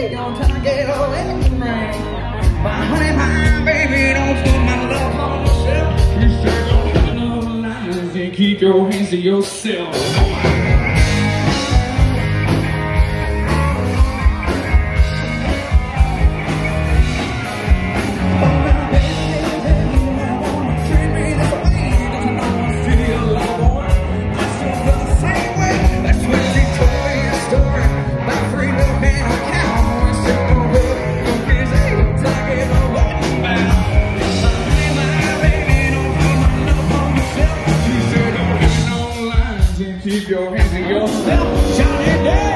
say, I'm trying to get a wedding ring. But honey, my baby, don't put my love on yourself. You said don't have no lines and keep your hands to yourself. Keep your hands in yourself, Johnny.